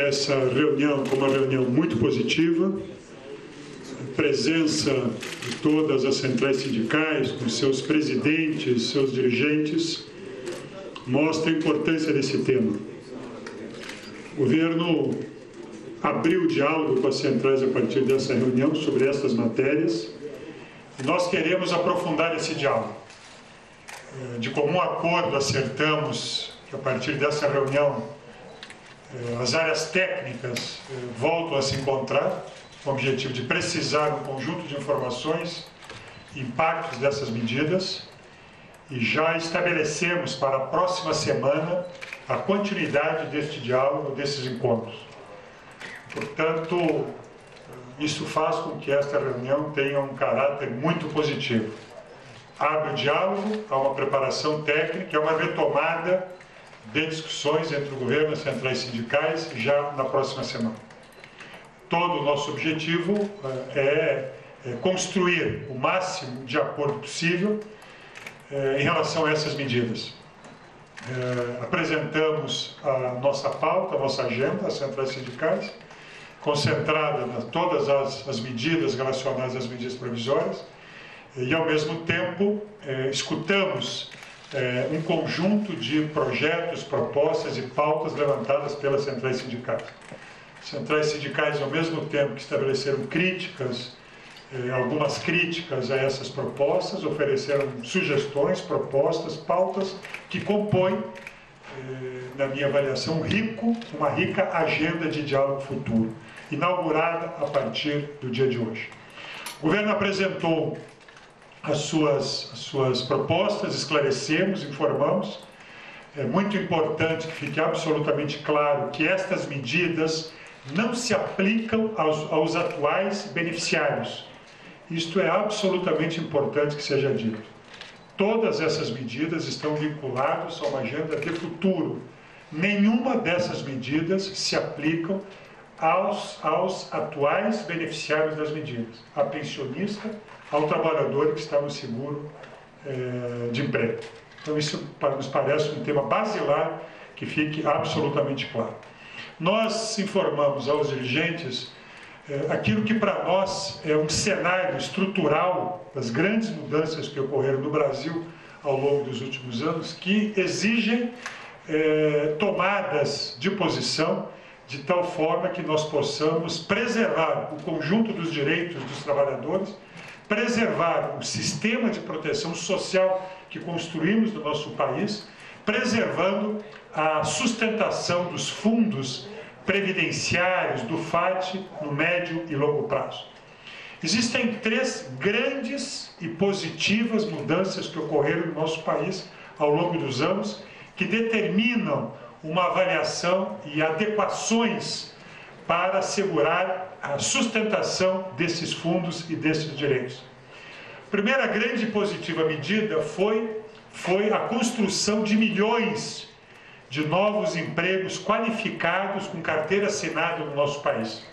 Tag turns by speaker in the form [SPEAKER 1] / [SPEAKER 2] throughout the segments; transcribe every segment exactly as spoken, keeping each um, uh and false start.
[SPEAKER 1] essa reunião como uma reunião muito positiva, a presença de todas as centrais sindicais, com seus presidentes, seus dirigentes, mostra a importância desse tema. O governo abriu o diálogo com as centrais a partir dessa reunião sobre essas matérias e nós queremos aprofundar esse diálogo. De comum acordo, acertamos que a partir dessa reunião as áreas técnicas voltam a se encontrar com o objetivo de precisar um conjunto de informações, impactos dessas medidas, e já estabelecemos para a próxima semana a continuidade deste diálogo, desses encontros. Portanto, isso faz com que esta reunião tenha um caráter muito positivo. Abre o diálogo, há uma preparação técnica, é uma retomada de discussões entre o governo e as centrais sindicais já na próxima semana. Todo o nosso objetivo é construir o máximo de acordo possível em relação a essas medidas. Apresentamos a nossa pauta, a nossa agenda, às centrais sindicais, concentrada em todas as, as medidas relacionadas às medidas provisórias, e, ao mesmo tempo, eh, escutamos eh, um conjunto de projetos, propostas e pautas levantadas pelas centrais sindicais. Centrais sindicais, ao mesmo tempo que estabeleceram críticas, eh, algumas críticas a essas propostas, ofereceram sugestões, propostas, pautas que compõem, eh, na minha avaliação, um rico, uma rica agenda de diálogo futuro, inaugurada a partir do dia de hoje. O governo apresentou as suas, as suas propostas, esclarecemos, informamos. É muito importante que fique absolutamente claro que estas medidas não se aplicam aos, aos atuais beneficiários. Isto é absolutamente importante que seja dito. Todas essas medidas estão vinculadas a uma agenda de futuro. Nenhuma dessas medidas se aplicam aos, aos atuais beneficiários das medidas, a pensionista, ao trabalhador que está no seguro eh, de emprego. Então, isso nos parece um tema basilar que fique absolutamente claro. Nós informamos aos dirigentes eh, aquilo que para nós é um cenário estrutural das grandes mudanças que ocorreram no Brasil ao longo dos últimos anos, que exigem eh, tomadas de posição de tal forma que nós possamos preservar o conjunto dos direitos dos trabalhadores, preservar o sistema de proteção social que construímos no nosso país, preservando a sustentação dos fundos previdenciários do F A T no médio e longo prazo. Existem três grandes e positivas mudanças que ocorreram no nosso país ao longo dos anos, que determinam uma avaliação e adequações para assegurar a sustentação desses fundos e desses direitos. A primeira grande e positiva medida foi, foi a construção de milhões de novos empregos qualificados com carteira assinada no nosso país.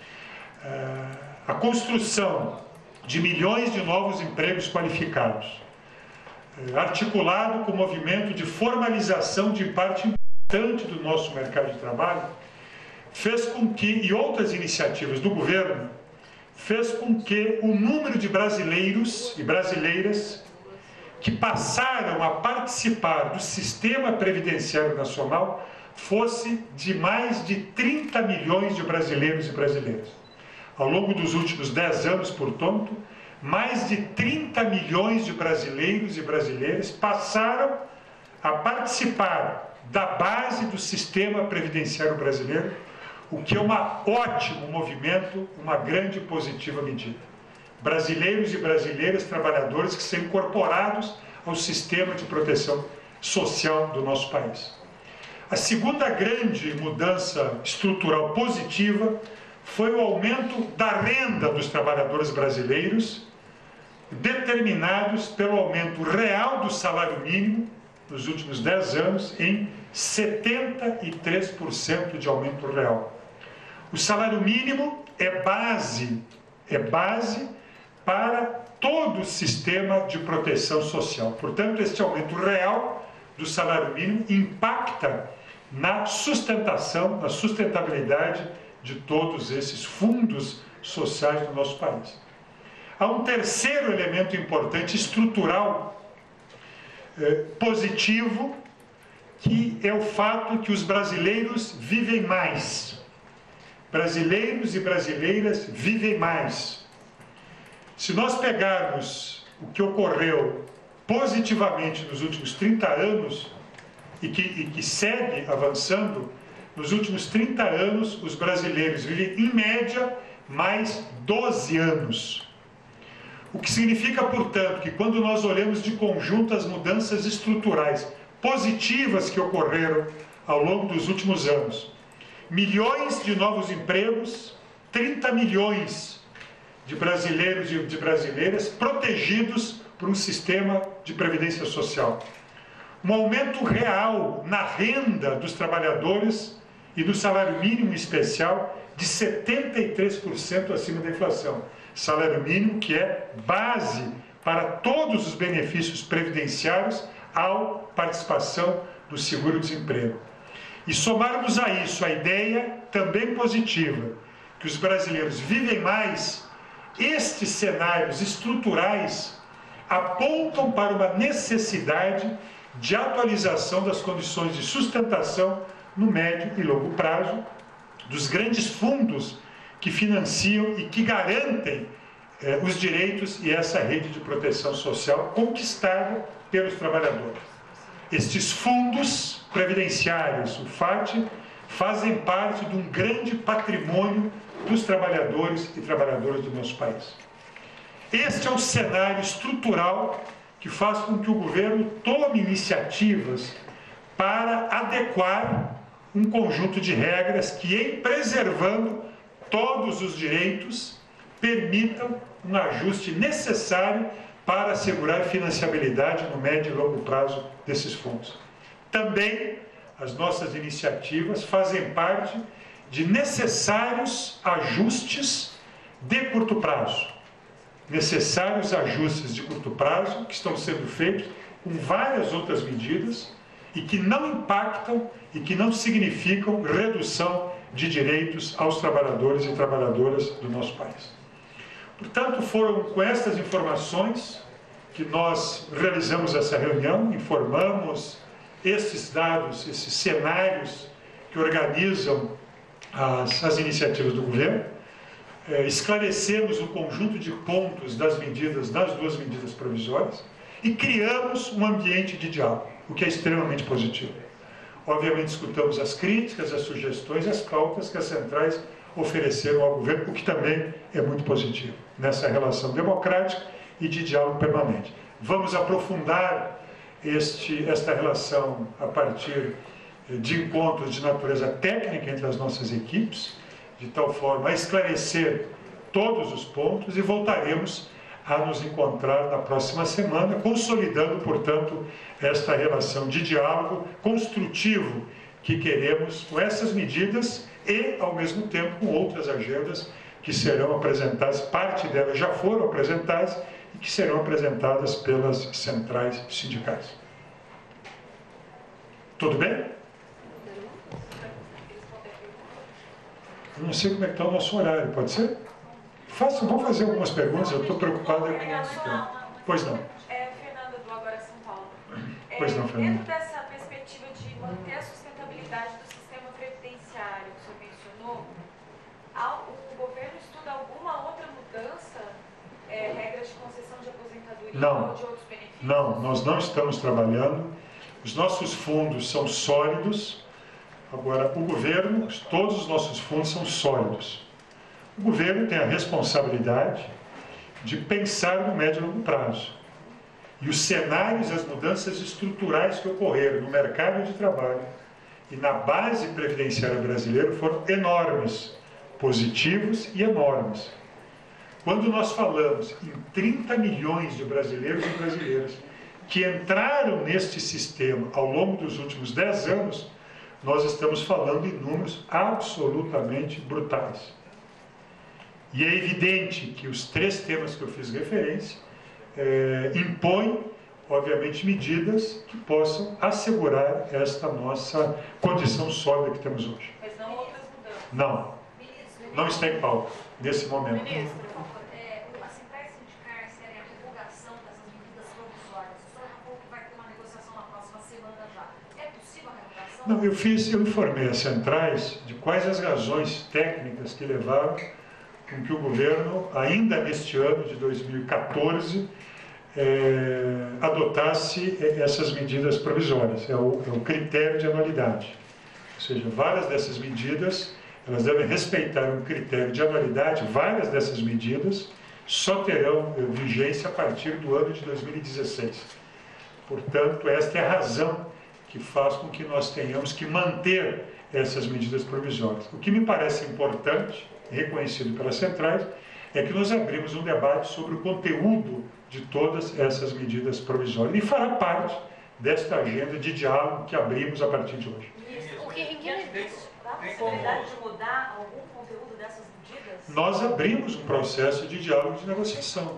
[SPEAKER 1] A construção de milhões de novos empregos qualificados, articulado com o movimento de formalização de parte importante do nosso mercado de trabalho, fez com que, e outras iniciativas do governo, fez com que o número de brasileiros e brasileiras que passaram a participar do sistema previdenciário nacional fosse de mais de trinta milhões de brasileiros e brasileiras. Ao longo dos últimos dez anos, portanto, mais de trinta milhões de brasileiros e brasileiras passaram a participar da base do sistema previdenciário brasileiro, o que é um ótimo movimento, uma grande e positiva medida. Brasileiros e brasileiras, trabalhadores que são incorporados ao sistema de proteção social do nosso país. A segunda grande mudança estrutural positiva foi o aumento da renda dos trabalhadores brasileiros, determinados pelo aumento real do salário mínimo nos últimos dez anos em setenta e três por cento de aumento real. O salário mínimo é base, é base para todo o sistema de proteção social. Portanto, este aumento real do salário mínimo impacta na sustentação, na sustentabilidade de todos esses fundos sociais do nosso país. Há um terceiro elemento importante, estrutural, eh, positivo, que é o fato que os brasileiros vivem mais. Brasileiros e brasileiras vivem mais. Se nós pegarmos o que ocorreu positivamente nos últimos trinta anos e que, e que segue avançando, nos últimos trinta anos os brasileiros vivem em média mais doze anos. O que significa, portanto, que quando nós olhamos de conjunto as mudanças estruturais positivas que ocorreram ao longo dos últimos anos, milhões de novos empregos, trinta milhões de brasileiros e de brasileiras protegidos por um sistema de previdência social. Um aumento real na renda dos trabalhadores e do salário mínimo especial de setenta e três por cento acima da inflação. Salário mínimo que é base para todos os benefícios previdenciários ao participação do seguro-desemprego. E somarmos a isso a ideia também positiva, que os brasileiros vivem mais, estes cenários estruturais apontam para uma necessidade de atualização das condições de sustentação no médio e longo prazo dos grandes fundos que financiam e que garantem eh, os direitos e essa rede de proteção social conquistada pelos trabalhadores. Estes fundos previdenciários, o F A T, fazem parte de um grande patrimônio dos trabalhadores e trabalhadoras do nosso país. Este é o cenário estrutural que faz com que o governo tome iniciativas para adequar um conjunto de regras que, em preservando todos os direitos, permitam um ajuste necessário para assegurar a financiabilidade no médio e longo prazo desses fundos. Também as nossas iniciativas fazem parte de necessários ajustes de curto prazo. Necessários ajustes de curto prazo que estão sendo feitos com várias outras medidas e que não impactam e que não significam redução de direitos aos trabalhadores e trabalhadoras do nosso país. Portanto, foram com estas informações que nós realizamos essa reunião, informamos esses dados, esses cenários que organizam as, as iniciativas do governo, é, esclarecemos o conjunto de pontos das medidas, das duas medidas provisórias e criamos um ambiente de diálogo, o que é extremamente positivo. Obviamente, escutamos as críticas, as sugestões, as pautas que as centrais ofereceram ao governo, o que também é muito positivo nessa relação democrática e de diálogo permanente. Vamos aprofundar este, esta relação a partir de encontros de natureza técnica entre as nossas equipes, de tal forma a esclarecer todos os pontos, e voltaremos a nos encontrar na próxima semana, consolidando, portanto, esta relação de diálogo construtivo que queremos com essas medidas e, ao mesmo tempo, com outras agendas que serão apresentadas, parte delas já foram apresentadas e que serão apresentadas pelas centrais sindicais. Tudo bem? Eu não sei como é que está o nosso horário, pode ser? Faça, vamos fazer algumas perguntas, eu estou preocupado com o tempo. Pois não.
[SPEAKER 2] É, Fernanda, do Agora São Paulo.
[SPEAKER 1] Pois não, Fernanda.
[SPEAKER 2] Dentro dessa perspectiva de manter a sustentabilidade do sistema previdenciário que o senhor mencionou, o governo estuda alguma outra mudança, é, regras de concessão de aposentadoria
[SPEAKER 1] não.
[SPEAKER 2] ou de outros benefícios?
[SPEAKER 1] Não, nós não estamos trabalhando. Os nossos fundos são sólidos. Agora, o governo, todos os nossos fundos são sólidos. O governo tem a responsabilidade de pensar no médio e longo prazo. E os cenários, as mudanças estruturais que ocorreram no mercado de trabalho e na base previdenciária brasileira foram enormes, positivos e enormes. Quando nós falamos em trinta milhões de brasileiros e brasileiras que entraram neste sistema ao longo dos últimos dez anos, nós estamos falando em números absolutamente brutais. E é evidente que os três temas que eu fiz referência eh, impõem obviamente, medidas que possam assegurar esta nossa condição sólida que temos hoje.
[SPEAKER 2] Mas não outras mudanças?
[SPEAKER 1] Não, não está em pauta nesse momento.
[SPEAKER 3] Ministro, por favor, é, as centrais sindicais querem a revogação dessas medidas provisórias. O senhor falou que vai ter uma negociação na próxima semana já. É possível a revogação?
[SPEAKER 1] Não, eu fiz, eu informei as centrais de quais as razões técnicas que levaram com que o governo, ainda neste ano de dois mil e quatorze, é, adotasse essas medidas provisórias. É o, é o critério de anualidade. Ou seja, várias dessas medidas, elas devem respeitar um critério de anualidade. Várias dessas medidas só terão vigência a partir do ano de dois mil e dezesseis. Portanto, esta é a razão que faz com que nós tenhamos que manter essas medidas provisórias. O que me parece importante, reconhecido pelas centrais, é que nós abrimos um debate sobre o conteúdo de todas essas medidas provisórias e fará parte desta agenda de diálogo que abrimos a partir de hoje.
[SPEAKER 3] O que, em que medida? Dá a possibilidade de mudar algum conteúdo dessas medidas?
[SPEAKER 1] Nós abrimos um processo de diálogo de negociação.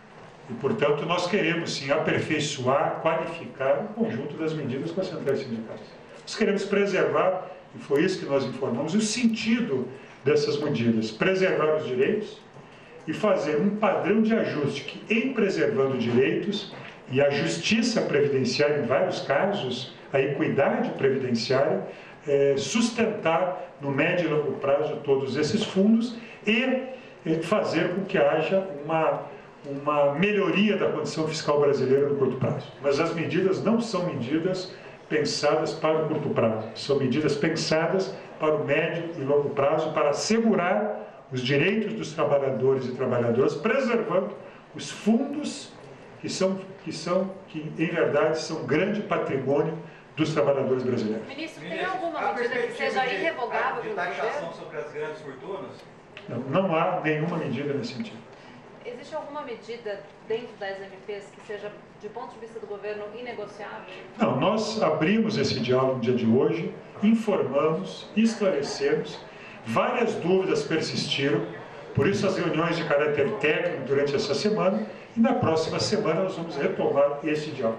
[SPEAKER 1] E, portanto, nós queremos, sim, aperfeiçoar, qualificar o conjunto das medidas com as centrais sindicais. Nós queremos preservar, e foi isso que nós informamos, o sentido dessas medidas, preservar os direitos e fazer um padrão de ajuste que, em preservando direitos e a justiça previdenciária, em vários casos, a equidade previdenciária, é, sustentar no médio e longo prazo todos esses fundos e é, fazer com que haja uma, uma melhoria da condição fiscal brasileira no curto prazo. Mas as medidas não são medidas pensadas para o curto prazo, são medidas pensadas para o médio e longo prazo, para assegurar os direitos dos trabalhadores e trabalhadoras, preservando os fundos que são, que são, que em verdade são grande patrimônio dos trabalhadores brasileiros.
[SPEAKER 3] Ministro, tem alguma medida que seja irrevogável pelo governo?
[SPEAKER 4] Taxação sobre as grandes fortunas?
[SPEAKER 1] Não, não há nenhuma medida nesse sentido.
[SPEAKER 3] Existe alguma medida dentro das M Ps que seja, de ponto de vista do governo, inegociável?
[SPEAKER 1] Não, nós abrimos esse diálogo no dia de hoje, informamos, esclarecemos, várias dúvidas persistiram, por isso as reuniões de caráter técnico durante essa semana, e na próxima semana nós vamos retomar esse diálogo.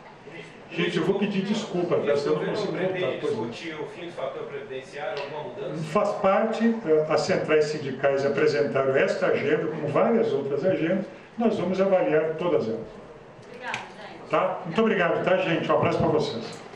[SPEAKER 1] Gente, eu vou pedir desculpa, tá? Se eu não consigo voltar.
[SPEAKER 4] Discutir o fim do fator previdenciário, alguma mudança?
[SPEAKER 1] Faz parte, as centrais sindicais apresentaram esta agenda, como várias outras agendas, nós vamos avaliar todas elas.
[SPEAKER 3] Obrigada, gente.
[SPEAKER 1] Tá? Muito obrigado, tá, gente? Um abraço para vocês.